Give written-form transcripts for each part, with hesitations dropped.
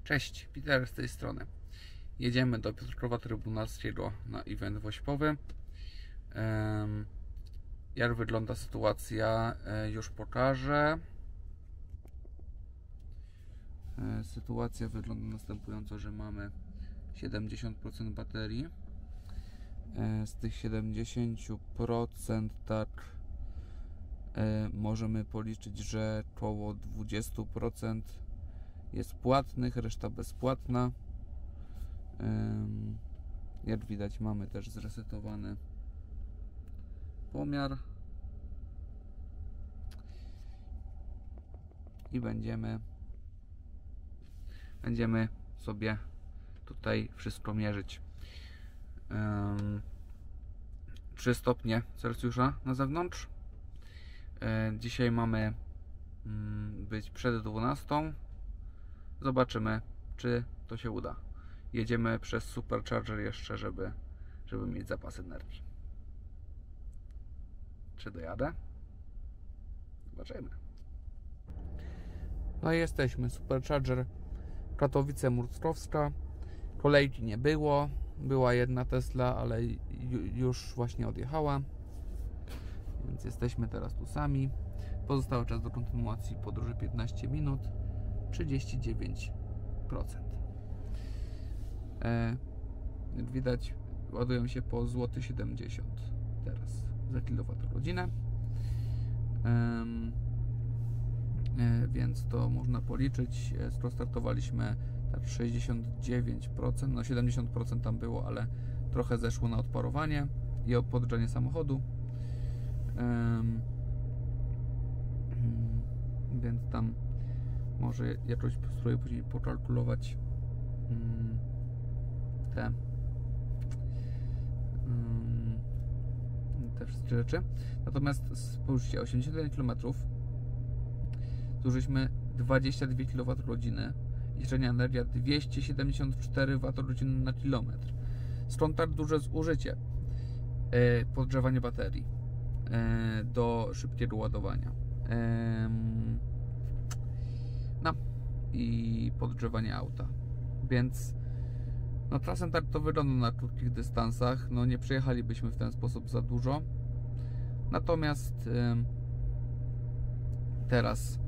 Cześć, Peter z tej strony. Jedziemy do Piotrkowa Trybunalskiego na event wośpowy. Jak wygląda sytuacja, już pokażę. Sytuacja wygląda następująco, że mamy 70% baterii. Z tych 70% tak możemy policzyć, że około 20% jest płatnych, reszta bezpłatna. Jak widać, mamy też zresetowany pomiar i będziemy sobie tutaj wszystko mierzyć. 3 stopnie Celsjusza na zewnątrz. Dzisiaj mamy być przed 12. Zobaczymy, czy to się uda. Jedziemy przez supercharger jeszcze, żeby mieć zapas energii. Czy dojadę? Zobaczymy. No i jesteśmy. Supercharger Katowice-Murstrowska. Kolejki nie było. Była jedna Tesla, ale już właśnie odjechała. Więc jesteśmy teraz tu sami. Pozostały czas do kontynuacji podróży 15 minut. 39%. Jak widać, ładują się po złoty 70 teraz za kilowatogodzinę. Więc to można policzyć. Startowaliśmy tak 69%, no 70% tam było, ale trochę zeszło na odparowanie i podgrzanie samochodu. Więc tam może jakoś spróbuję później pokalkulować te wszystkie rzeczy. Natomiast spójrzcie, 81 km zużyliśmy 22 kWh i średnia energia 274 Wh na kilometr. Stąd tak duże zużycie podgrzewania baterii do szybkiego ładowania. No i podgrzewanie auta. Więc no czasem tak to wygląda na krótkich dystansach. No nie przejechalibyśmy w ten sposób za dużo. Natomiast teraz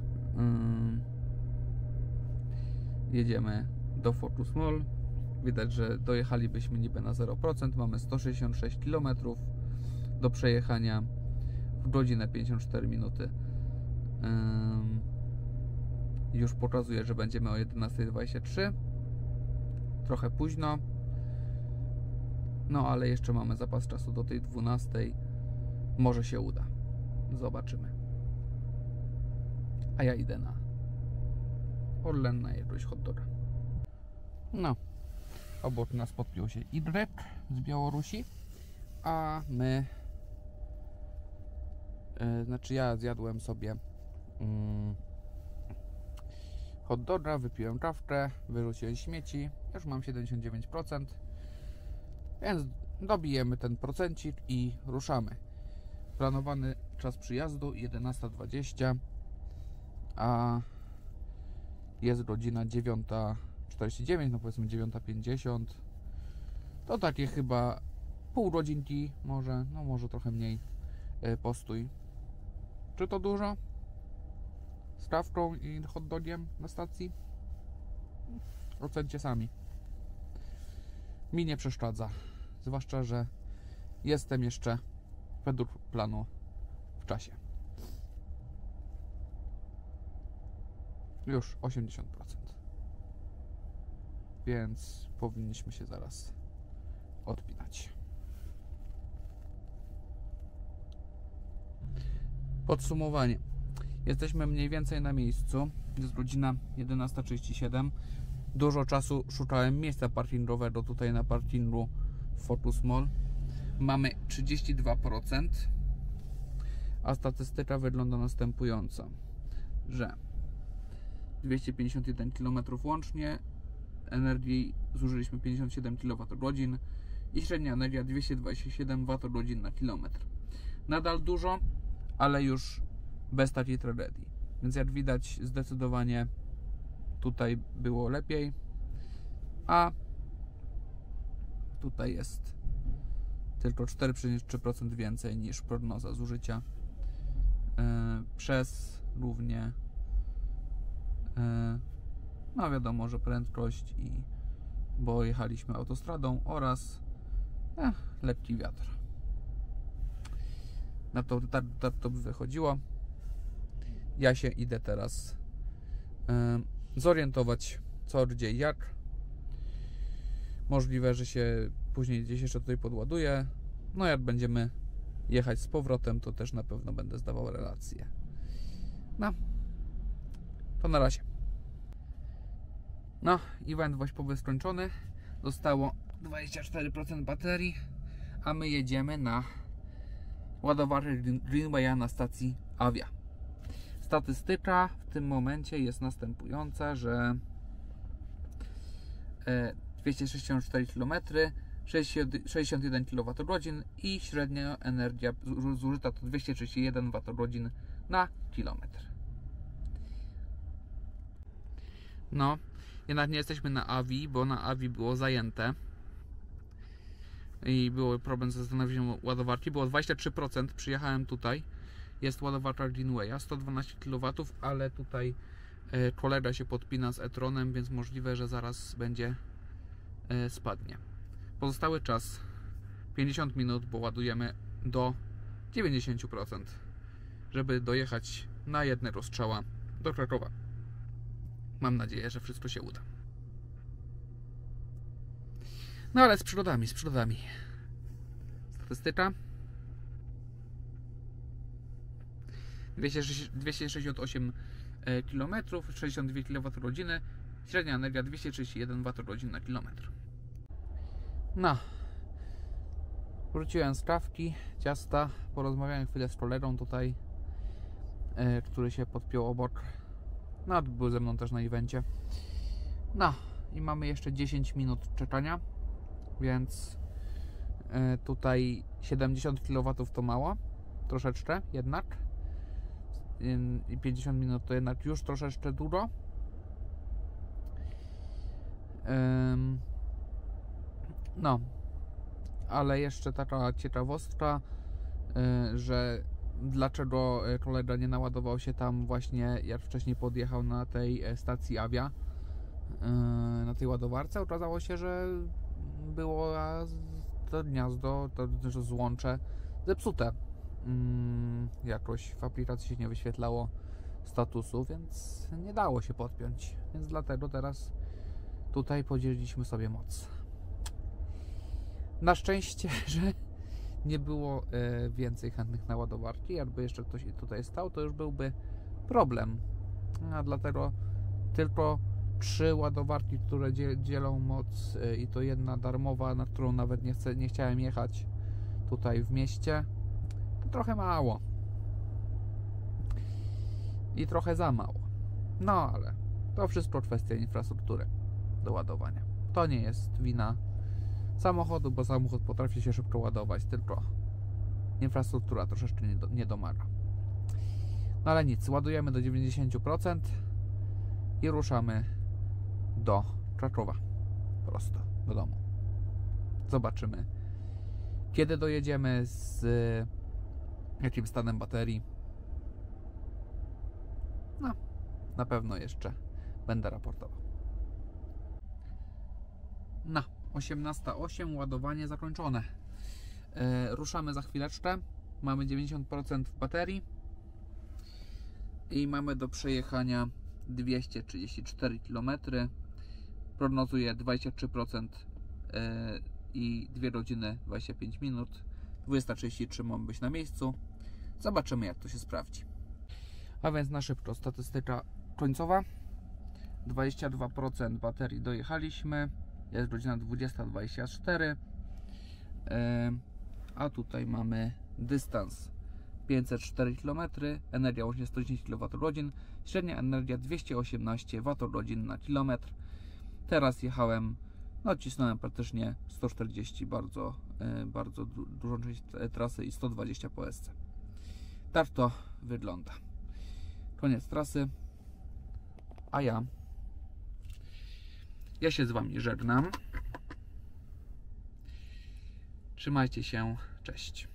jedziemy do Focus Mall. Widać, że dojechalibyśmy niby na 0%. Mamy 166 km do przejechania w godzinę 54 minuty. Już pokazuje, że będziemy o 11:23. Trochę późno. No ale jeszcze mamy zapas czasu do tej 12:00. Może się uda. Zobaczymy. A ja idę na Orlen na jakiegoś hot doga. No. Obok nas podpiął się Y z Białorusi. A my znaczy ja zjadłem sobie hot doga, wypiłem kawkę, wyrzuciłem śmieci, już mam 79%, więc dobijemy ten procencik i ruszamy. Planowany czas przyjazdu 11:20, a jest godzina 9:49, no powiedzmy 9:50, to takie chyba pół godzinki, może trochę mniej postój. Czy to dużo? Z kawką i hot dogiem na stacji? Ocencie sami. Mi nie przeszkadza. Zwłaszcza, że jestem jeszcze według planu w czasie. Już 80%. Więc powinniśmy się zaraz odpinać. Podsumowanie. Jesteśmy mniej więcej na miejscu. Jest godzina 11:37. Dużo czasu szukałem miejsca parkingowego tutaj na parkingu Focus Mall. Mamy 32%. A statystyka wygląda następująco, że 251 km łącznie, energii zużyliśmy 57 kWh i średnia energia 227 Wh na kilometr. Nadal dużo, ale już bez takiej tragedii. Więc jak widać, zdecydowanie tutaj było lepiej, a tutaj jest tylko 4,3% więcej niż prognoza zużycia przez głównie no wiadomo, że prędkość bo jechaliśmy autostradą oraz lekki wiatr. Na to by wychodziło. Ja się idę teraz zorientować, co, gdzie i jak. Możliwe, że się później gdzieś jeszcze tutaj podładuję. No jak będziemy jechać z powrotem, to też na pewno będę zdawał relację. No, to na razie. No, event WOŚP-owy skończony. Zostało 24% baterii, a my jedziemy na ładowarkę Greenwaya na stacji Avia. Statystyka w tym momencie jest następująca, że 264 km, 61 kWh i średnia energia zużyta to 231 Wh na kilometr. No, jednak nie jesteśmy na Avii, bo na Avii było zajęte i był problem ze zastanowieniem ładowarki. Było 23%, przyjechałem tutaj, jest ładowarka Greenwaya, 112 kW, ale tutaj kolega się podpina z e-tronem, więc możliwe, że zaraz będzie spadnie. Pozostały czas 50 minut, bo ładujemy do 90%, żeby dojechać na jednego strzała do Krakowa. Mam nadzieję, że wszystko się uda. No ale z przygodami. Statystyka 268 km, 62 kWh, średnia energia 231 Wh na kilometr. No, wróciłem z kawki, ciasta, porozmawiałem chwilę z kolegą tutaj, który się podpiął obok. No, był ze mną też na evencie. No, i mamy jeszcze 10 minut czekania, więc tutaj 70 kW to mało, troszeczkę jednak. I 50 minut to jednak już troszeczkę dużo. No, ale jeszcze taka ciekawostka, że dlaczego kolega nie naładował się tam właśnie jak wcześniej podjechał na tej stacji Avia, na tej ładowarce. Okazało się, że było to gniazdo, to złącze zepsute. Jakoś w aplikacji się nie wyświetlało statusu, więc nie dało się podpiąć, więc dlatego teraz tutaj podzieliliśmy sobie moc. Na szczęście, że nie było więcej chętnych na ładowarki. Jakby jeszcze ktoś tutaj stał, to już byłby problem. A dlatego tylko 3 ładowarki, które dzielą moc, i to jedna darmowa, na którą nawet nie chciałem jechać tutaj w mieście, to trochę mało. I trochę za mało. No ale to wszystko kwestia infrastruktury do ładowania. To nie jest wina samochodu, bo samochód potrafi się szybko ładować, tylko infrastruktura troszeczkę nie domaga. No ale nic, ładujemy do 90% i ruszamy do Krakowa, prosto do domu. Zobaczymy, kiedy dojedziemy, z jakim stanem baterii. No, na pewno jeszcze będę raportował. No, 18:08, ładowanie zakończone. Ruszamy za chwileczkę. Mamy 90% w baterii i mamy do przejechania 234 km. Prognozuję 23% i 2 godziny 25 minut. 20:33 mamy być na miejscu. Zobaczymy, jak to się sprawdzi. A więc na szybko statystyka końcowa. 22% baterii dojechaliśmy. Jest godzina 20:24. A tutaj mamy dystans 504 km, energia łącznie 110 kWh, średnia energia 218 Wh na kilometr. Teraz jechałem, no cisnąłem praktycznie 140, bardzo dużą część trasy i 120 po SC. Tak to wygląda. Koniec trasy, a ja Ja się z Wami żegnam. Trzymajcie się, cześć.